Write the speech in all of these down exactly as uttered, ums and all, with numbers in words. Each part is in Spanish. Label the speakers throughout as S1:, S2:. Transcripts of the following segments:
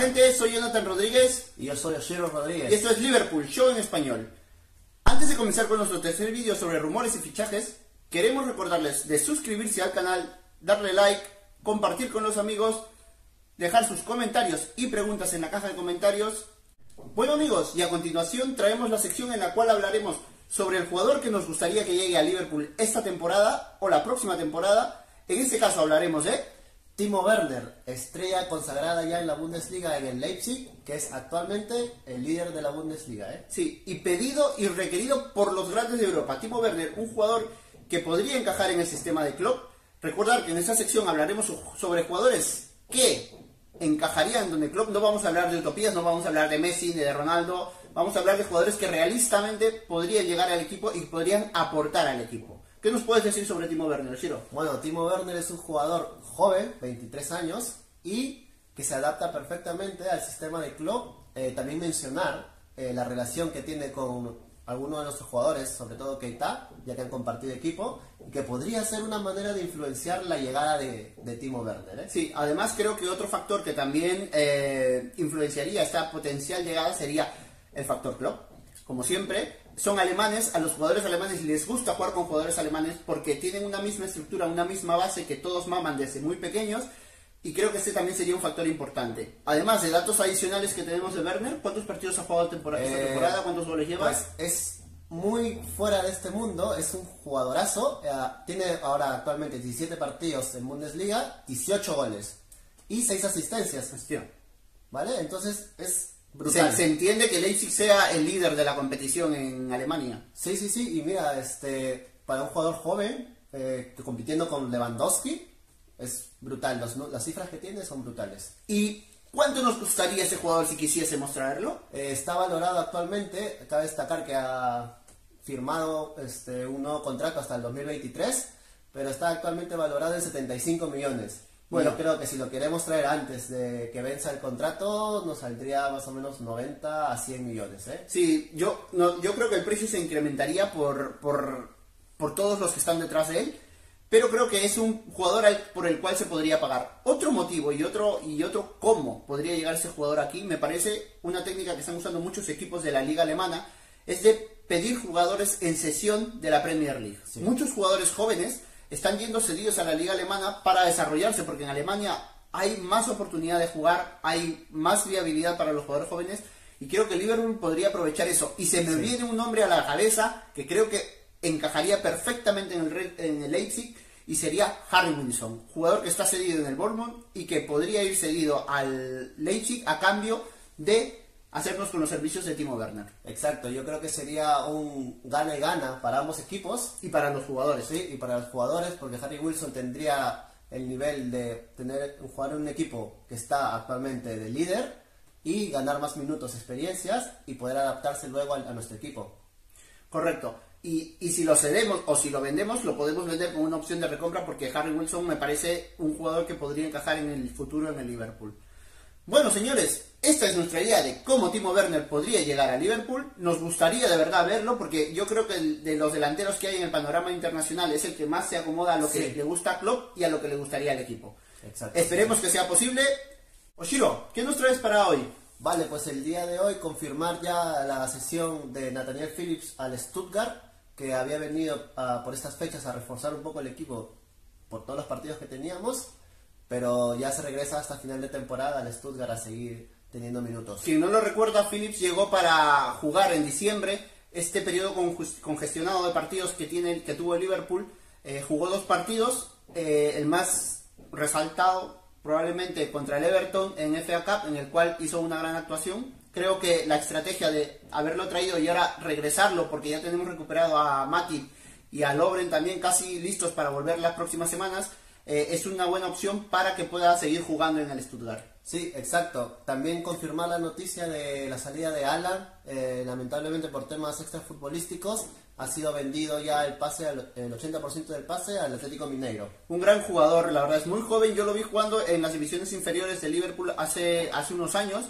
S1: gente, soy Jonathan Rodríguez.
S2: Y yo soy Oshiro Rodríguez.
S1: Y esto es Liverpool Show en español. Antes de comenzar con nuestro tercer vídeo sobre rumores y fichajes, queremos recordarles de suscribirse al canal, darle like, compartir con los amigos, dejar sus comentarios y preguntas en la caja de comentarios. Bueno amigos, y a continuación traemos la sección en la cual hablaremos sobre el jugador que nos gustaría que llegue a Liverpool esta temporada o la próxima temporada. En este caso hablaremos de
S2: Timo Werner, estrella consagrada ya en la Bundesliga en el Leipzig, que es actualmente el líder de la Bundesliga, ¿eh?
S1: Sí, y pedido y requerido por los grandes de Europa. Timo Werner, un jugador que podría encajar en el sistema de Klopp. Recordar que en esta sección hablaremos sobre jugadores que encajarían donde Klopp. No vamos a hablar de utopías, no vamos a hablar de Messi ni de Ronaldo. Vamos a hablar de jugadores que realistamente podrían llegar al equipo y podrían aportar al equipo. ¿Qué nos puedes decir sobre Timo Werner, Shiro?
S2: Bueno, Timo Werner es un jugador joven, veintitrés años, y que se adapta perfectamente al sistema de Klopp. Eh, también mencionar eh, la relación que tiene con algunos de nuestros jugadores, sobre todo Keita, ya que han compartido equipo, y que podría ser una manera de influenciar la llegada de, de Timo Werner, ¿eh?
S1: Sí, además creo que otro factor que también eh, influenciaría esta potencial llegada sería el factor Klopp. Como siempre, son alemanes, a los jugadores alemanes les gusta jugar con jugadores alemanes porque tienen una misma estructura, una misma base que todos maman desde muy pequeños, y creo que este también sería un factor importante. Además de datos adicionales que tenemos de Werner, ¿cuántos partidos ha jugado tempora esta
S2: Eh,
S1: temporada? ¿Cuántos goles lleva?
S2: Pues es muy fuera de este mundo, es un jugadorazo. Eh, tiene ahora actualmente diecisiete partidos en Bundesliga, dieciocho goles y seis asistencias.
S1: Hostia.
S2: ¿Vale? Entonces es
S1: Se,
S2: brutal.
S1: se entiende que Leipzig sea el líder de la competición en Alemania.
S2: Sí, sí, sí. Y mira, este para un jugador joven, eh, que compitiendo con Lewandowski, es brutal. Los, las cifras que tiene son brutales.
S1: ¿Y cuánto nos costaría ese jugador si quisiésemos traerlo?
S2: Eh, está valorado actualmente, cabe destacar que ha firmado este, un nuevo contrato hasta el dos mil veintitrés, pero está actualmente valorado en setenta y cinco millones. Bueno,
S1: Bueno.
S2: creo que si lo queremos traer antes de que venza el contrato, nos saldría más o menos noventa a cien millones, ¿eh?
S1: Sí, yo, no, yo creo que el precio se incrementaría por, por, por todos los que están detrás de él, pero creo que es un jugador al, por el cual se podría pagar. Otro motivo y otro, y otro cómo podría llegar ese jugador aquí, me parece una técnica que están usando muchos equipos de la liga alemana, es de pedir jugadores en cesión de la Premier League.
S2: Sí.
S1: Muchos jugadores jóvenes están yendo cedidos a la liga alemana para desarrollarse, porque en Alemania hay más oportunidad de jugar, hay más viabilidad para los jugadores jóvenes, y creo que Liverpool podría aprovechar eso. Y se me
S2: Sí.
S1: viene un nombre a la cabeza que creo que encajaría perfectamente en el, Re- en el Leipzig, y sería Harry Wilson, jugador que está cedido en el Bournemouth y que podría ir cedido al Leipzig a cambio de hacernos con los servicios de Timo Werner.
S2: Exacto, yo creo que sería un gana y gana para ambos equipos.
S1: Y para los jugadores,
S2: Sí, y para los jugadores, porque Harry Wilson tendría el nivel de tener jugar en un equipo que está actualmente de líder y ganar más minutos, experiencias, y poder adaptarse luego a, a nuestro equipo.
S1: Correcto. Y, y si lo cedemos o si lo vendemos, lo podemos vender con una opción de recompra, porque Harry Wilson me parece un jugador que podría encajar en el futuro en el Liverpool. Bueno, señores, esta es nuestra idea de cómo Timo Werner podría llegar a Liverpool. Nos gustaría de verdad verlo, porque yo creo que el, de los delanteros que hay en el panorama internacional es el que más se acomoda a lo que
S2: Sí.
S1: le gusta a Klopp y a lo que le gustaría al equipo.
S2: Exacto.
S1: Esperemos que sea posible. Oshiro, ¿qué nos traes para hoy?
S2: Vale, pues el día de hoy confirmar ya la cesión de Nathaniel Phillips al Stuttgart, que había venido uh, por estas fechas a reforzar un poco el equipo por todos los partidos que teníamos, pero ya se regresa hasta final de temporada al Stuttgart a seguir teniendo minutos.
S1: Quien no lo recuerda, Phillips llegó para jugar en diciembre, este periodo congestionado de partidos que, tiene, que tuvo el Liverpool. Eh, jugó dos partidos, eh, el más resaltado probablemente contra el Everton en F A Cup, en el cual hizo una gran actuación. Creo que la estrategia de haberlo traído y ahora regresarlo, porque ya tenemos recuperado a Matip y a Lovren también casi listos para volver las próximas semanas, eh, es una buena opción para que pueda seguir jugando en el Stuttgart.
S2: Sí, exacto. También confirmar la noticia de la salida de Alan, eh, lamentablemente por temas extrafutbolísticos, ha sido vendido ya el pase, al, el ochenta por ciento del pase al Atlético Mineiro.
S1: Un gran jugador, la verdad es muy joven, yo lo vi jugando en las divisiones inferiores de Liverpool hace, hace unos años.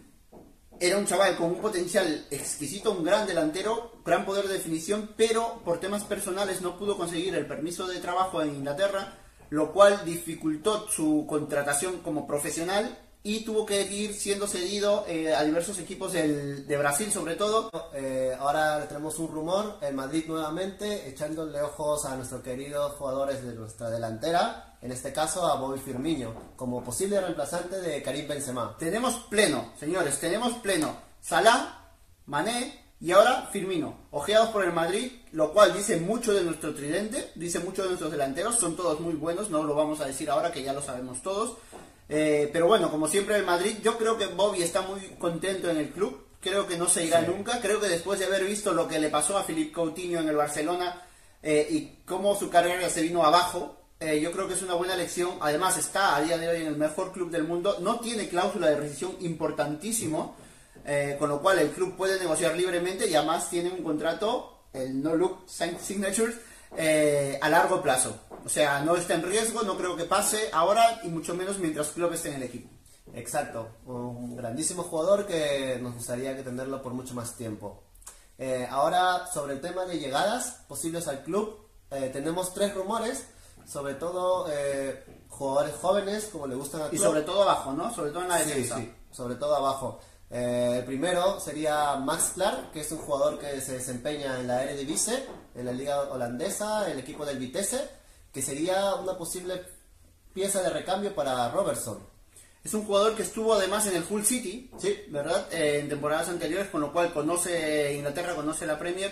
S1: Era un chaval con un potencial exquisito, un gran delantero, gran poder de definición, pero por temas personales no pudo conseguir el permiso de trabajo en Inglaterra, lo cual dificultó su contratación como profesional y tuvo que ir siendo cedido eh, a diversos equipos del, de Brasil sobre todo.
S2: Eh, ahora tenemos un rumor, el Madrid nuevamente echándole ojos a nuestros queridos jugadores de nuestra delantera, en este caso a Bobby Firmino, como posible reemplazante de Karim Benzema.
S1: Tenemos pleno, señores, tenemos pleno. Salah, Mané y ahora Firmino, ojeados por el Madrid, lo cual dice mucho de nuestro tridente, dice mucho de nuestros delanteros, son todos muy buenos, no lo vamos a decir ahora que ya lo sabemos todos. Eh, pero bueno, como siempre el Madrid, yo creo que Bobby está muy contento en el club, creo que no se irá sí. nunca, creo que después de haber visto lo que le pasó a Philippe Coutinho en el Barcelona eh, y cómo su carrera se vino abajo, eh, yo creo que es una buena elección. Además está a día de hoy en el mejor club del mundo, no tiene cláusula de rescisión importantísimo, eh, con lo cual el club puede negociar libremente y además tiene un contrato, el no look signatures, Eh, a largo plazo, o sea, no está en riesgo, no creo que pase ahora y mucho menos mientras Klopp esté en el equipo.
S2: Exacto, un grandísimo jugador que nos gustaría que tenerlo por mucho más tiempo. Eh, ahora, sobre el tema de llegadas posibles al club, eh, tenemos tres rumores, sobre todo eh, jugadores jóvenes, como le gustan al club.
S1: Y sobre todo abajo, ¿no? Sobre todo en la
S2: sí,
S1: defensa.
S2: Sí, sobre todo abajo. Eh, el primero sería Max Clark, que es un jugador que se desempeña en la Eredivisie, en la liga holandesa, el equipo del Vitesse, que sería una posible pieza de recambio para Robertson.
S1: Es un jugador que estuvo además en el Hull City, sí, ¿verdad? Eh, en temporadas anteriores, con lo cual conoce Inglaterra, conoce la Premier.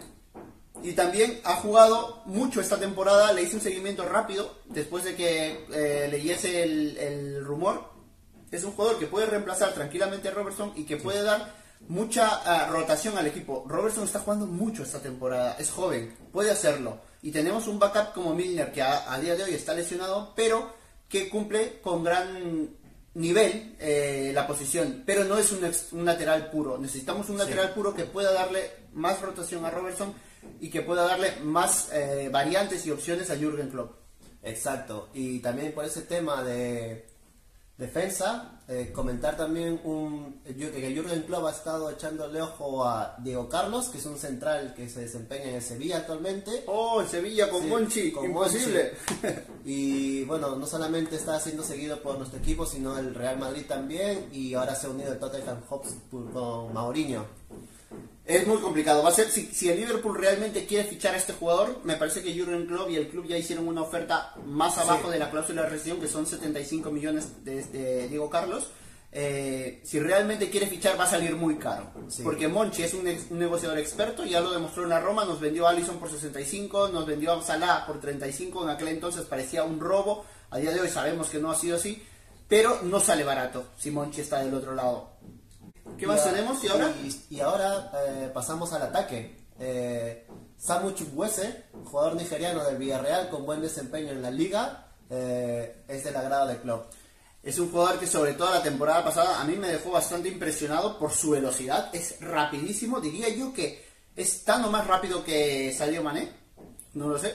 S1: Y también ha jugado mucho esta temporada, le hice un seguimiento rápido después de que eh, leyese el, el rumor. Es un jugador que puede reemplazar tranquilamente a Robertson y que puede dar mucha uh, rotación al equipo. Robertson está jugando mucho esta temporada, es joven, puede hacerlo. Y tenemos un backup como Milner que a, a día de hoy está lesionado, pero que cumple con gran nivel eh, la posición. Pero no es un, ex, un lateral puro. Necesitamos un lateral sí. puro que pueda darle más rotación a Robertson y que pueda darle más eh, variantes y opciones a Jürgen Klopp.
S2: Exacto. Y también por ese tema de defensa, eh, comentar también un, que Jürgen Klopp ha estado echándole ojo a Diego Carlos, que es un central que se desempeña en el Sevilla actualmente.
S1: Oh, el Sevilla con sí, Monchi, con imposible.
S2: Monchi. Y bueno, no solamente está siendo seguido por nuestro equipo, sino el Real Madrid también, y ahora se ha unido el Tottenham Hotspur con Mourinho.
S1: Es muy complicado. Va a ser si, si el Liverpool realmente quiere fichar a este jugador, me parece que Jürgen Klopp y el club ya hicieron una oferta más abajo sí. de la cláusula de rescisión, que son setenta y cinco millones de, de Diego Carlos. Eh, si realmente quiere fichar va a salir muy caro, sí. porque Monchi es un, ex, un negociador experto, ya lo demostró en la Roma, nos vendió a Alisson por sesenta y cinco, nos vendió a Salah por treinta y cinco, en aquel entonces parecía un robo, a día de hoy sabemos que no ha sido así, pero no sale barato si Monchi está del otro lado. ¿Qué más
S2: y,
S1: tenemos? ¿Y ahora?
S2: Y, y ahora eh, pasamos al ataque. Eh, Samu Chukwueze, jugador nigeriano del Villarreal con buen desempeño en la liga, eh, es del agrado del club.
S1: Es un jugador que sobre todo la temporada pasada a mí me dejó bastante impresionado por su velocidad. Es rapidísimo, diría yo que es tan o más rápido que Sadio Mané, no lo sé.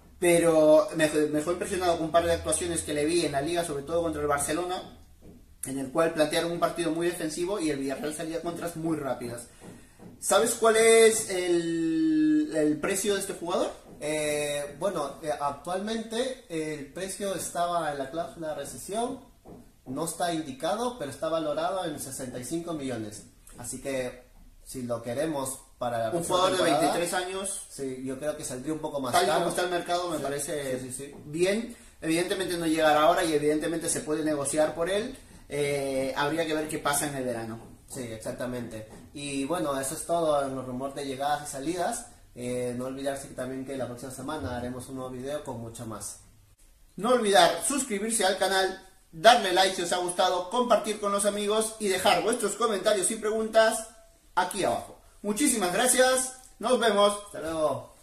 S1: Pero me, me dejó impresionado con un par de actuaciones que le vi en la liga, sobre todo contra el Barcelona, en el cual plantearon un partido muy defensivo y el Villarreal salía contras muy rápidas. ¿Sabes cuál es el, el precio de este jugador?
S2: Eh, bueno, eh, actualmente el precio estaba en la cláusula de rescisión, no está indicado, pero está valorado en sesenta y cinco millones. Así que si lo queremos para...
S1: Un jugador de veintitrés años.
S2: Sí, yo creo que saldría un poco más
S1: tal
S2: caro.
S1: Tal como está el mercado me
S2: sí,
S1: parece
S2: sí, sí, sí.
S1: bien. Evidentemente no llegará ahora y evidentemente se puede negociar por él. Eh, habría que ver qué pasa en el verano.
S2: Sí, exactamente. Y bueno, eso es todo en los rumores de llegadas y salidas. Eh, no olvidarse también que la próxima semana haremos un nuevo video con mucho más.
S1: No olvidar suscribirse al canal, darle like si os ha gustado, compartir con los amigos y dejar vuestros comentarios y preguntas aquí abajo. Muchísimas gracias, nos vemos.
S2: Hasta luego.